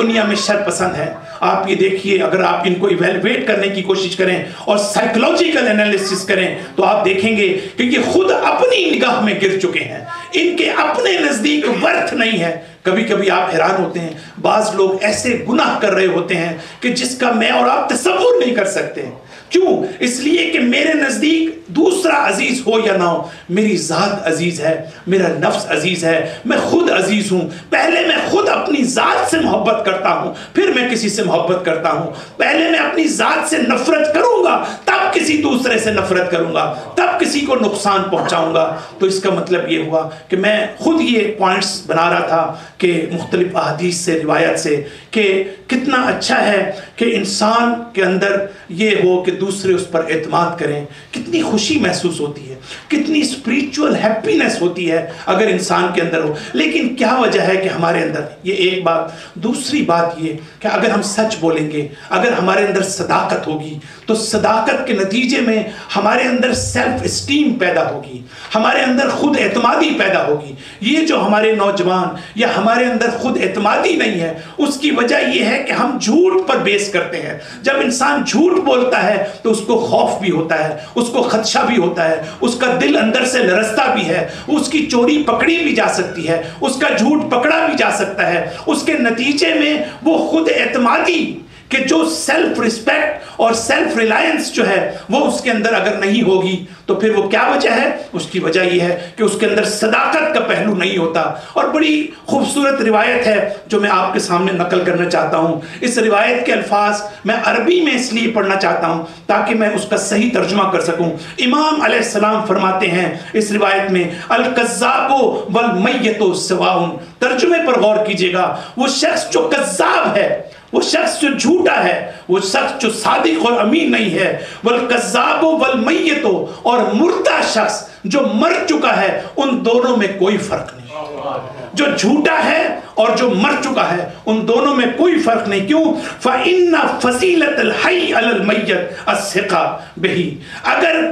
دنیا میں شر پسند ہیں. آپ یہ دیکھیے, اگر آپ ان کو ایویلویٹ کرنے کی کوشش کریں اور سائیکولوجیکل انالیسس کریں تو آپ دیکھیں گے کہ یہ خود اپنی نگاہ میں گر چکے ہیں, ان کے اپنے نزدیک ورتھ نہیں ہے. کبھی کبھی آپ حیران ہوتے ہیں, بعض لوگ ایسے گناہ کر رہے ہوتے ہیں کہ جس کا میں اور آپ تصور نہیں کر سکتے. کیوں؟ اس لیے کہ میرے نزدیک دوسرا عزیز ہو یا نہ ہو, میری ذات عزیز ہے, میرا نفس عزیز ہے, میں خود عزیز ہوں. پہلے میں خود اپنی ذات سے محبت کرتا ہوں, پھر میں کسی سے محبت کرتا ہوں. پہلے میں اپنی ذات سے نفرت کروں گا, تب کسی دوسرے سے نفرت کروں گا, تب کسی کو نقصان پہنچاؤں گا. تو اس کا مطلب یہ ہوا کہ میں خود یہ پوائنٹس بنا رہا تھا کہ مختلف احادیث سے, روایت سے, کہ کتنا اچھا ہے کہ انسان کے اندر یہ ہو کہ دوسرے اس پر اعتماد کریں. کتنی خوشی محسوس ہوتی ہے, کتنی اسپریچول ہیپینس ہوتی ہے اگر انسان کے اندر ہو. لیکن کیا وجہ ہے کہ ہمارے اندر, یہ ایک بات. دوسری بات یہ کہ اگر ہم سچ بولیں گے, اگر ہمارے اندر صداقت ہوگی, تو صداقت کے نتیجے میں ہمارے اندر سیلف اسٹیم پیدا ہوگی, ہمارے اندر خود اعتمادی پیدا ہوگی. یہ جو ہمارے نوجوان یا ہمارے اندر خود اعتمادی نہیں ہے, اس کی وجہ یہ ہے کہ ہم جھوٹ پر بیس کرتے ہیں. جب انسان جھوٹ بولتا ہے تو اس کو خوف بھی ہوتا ہے, اس کو خدشہ بھی ہوتا ہے, اس کا دل اندر سے لرزتا بھی ہے, اس کی چوری پکڑی بھی جا سکتی ہے, اس کا جھوٹ پکڑا بھی جا سکتا ہے. اس کے نتیجے میں وہ خود اعتمادی کہ جو سیلف ریسپیکٹ اور سیلف ریلائنس جو ہے وہ اس کے اندر اگر نہیں ہوگی تو پھر وہ کیا وجہ ہے؟ اس کی وجہ یہ ہے کہ اس کے اندر صداقت کا پہلو نہیں ہوتا. اور بڑی خوبصورت روایت ہے جو میں آپ کے سامنے نقل کرنا چاہتا ہوں. اس روایت کے الفاظ میں عربی میں اس لیے پڑھنا چاہتا ہوں تاکہ میں اس کا صحیح ترجمہ کر سکوں. امام علیہ السلام فرماتے ہیں اس روایت میں, الکذاب والمیت سواء. ترجمے پر غور کیجئے گا. وہ شخص جو کذاب ہے, وہ شخص جو جھوٹا ہے, وہ شخص جو صادق اور امین نہیں ہے, والکذاب والمیت, اور مردہ شخص جو مر چکا ہے, ان دونوں میں کوئی فرق نہیں. جو جھوٹا ہے اور جو مر چکا ہے, ان دونوں میں کوئی فرق نہیں. کیوں؟ فَإِنَّ فَضِيلَةَ الْحَيِّ عَلَى الْمَيِّتِ الثِّقَةُ بِهِ. اگر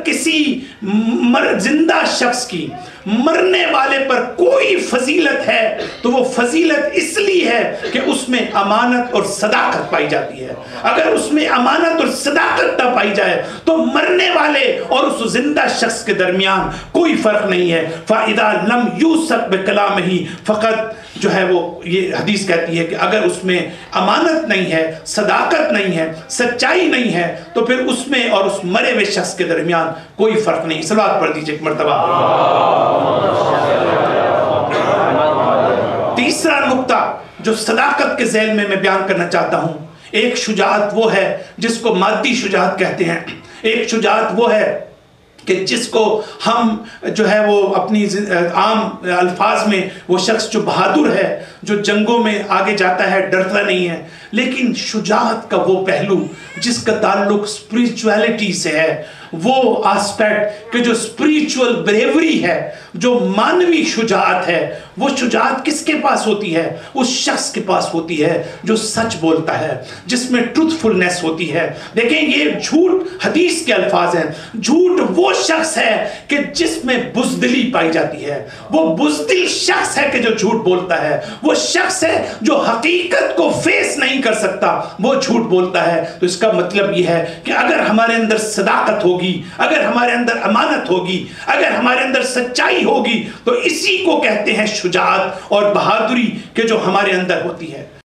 کسی زندہ شخص کی مرنے والے پر کوئی فضیلت ہے تو وہ فضیلت اس لیے ہے کہ اس میں امانت اور صداقت پائی جاتی ہے. اگر اس میں امانت اور صداقت نہ پائی جائے تو مرنے والے اور اس زندہ شخص کے درمیان کوئی فرق نہیں ہے. فَإِذَا لَمْ يُوثَقْ بِكَلَامِهِ فقط جو ہے وہ یہ حدیث کہتی ہے کہ اگر اس میں امانت نہیں ہے, صداقت نہیں ہے, سچائی نہیں ہے, تو پھر اس میں اور اس مرے ہوئے شخص کے درمیان کوئی فرق نہیں. صلوات پڑھ دیجئے ایک مرتبہ. تیسرا نقطہ جو صداقت کے ذیل میں بیان کرنا چاہتا ہوں, ایک شجاعت وہ ہے جس کو مادی شجاعت کہتے ہیں. ایک شجاعت وہ ہے کہ جس کو ہم جو ہے وہ اپنی عام الفاظ میں وہ شخص جو بہادر ہے, جو جنگوں میں آگے جاتا ہے, ڈرتا نہیں ہے. لیکن شجاعت کا وہ پہلو جس کا تعلق اسپریچویلٹی سے ہے, وہ آسپیکٹ کہ جو اسپریچول بریوری ہے, جو مانوی شجاعت ہے, وہ شجاعت کس کے پاس ہوتی ہے؟ اس شخص کے پاس ہوتی ہے جو سچ بولتا ہے, جس میں ٹروتھفلنس ہوتی ہے. دیکھیں یہ جھوٹ حدیث کے الفاظ ہیں. جھوٹ وہ شخص ہے کہ جس میں بزدلی پائی جاتی ہے. وہ بزدل شخص ہے کہ جو جھوٹ بولتا ہے. وہ شخص ہے جو حقیقت کو فیس نہیں کر سکتا, وہ جھوٹ بولتا ہے. تو اس کا مطلب یہ ہے کہ اگر ہمارے اندر صداقت ہوگی, اگر ہمارے اندر امانت ہوگی, اگر ہمارے اندر سچائی ہوگی, تو اسی کو کہتے ہیں شجاعت اور بہادری کہ جو ہمارے اندر ہوتی ہے.